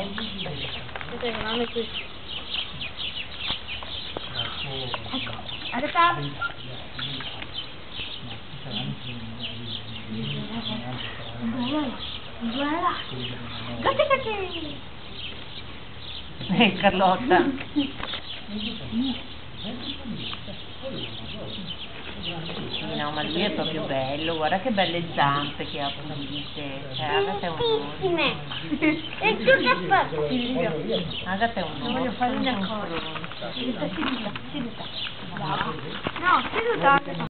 Aspetta, non la metto qui. Ecco, aspetta. Guarda. Guarda che... Carlotta. Sì, no, ma lui è proprio bello, guarda che belle zampe che ha pulite. Cioè, Agatha è un orso. E tu che fai? Silvia. Agatha è un orso. Voglio fare una cosa. Seduta. No, seduta.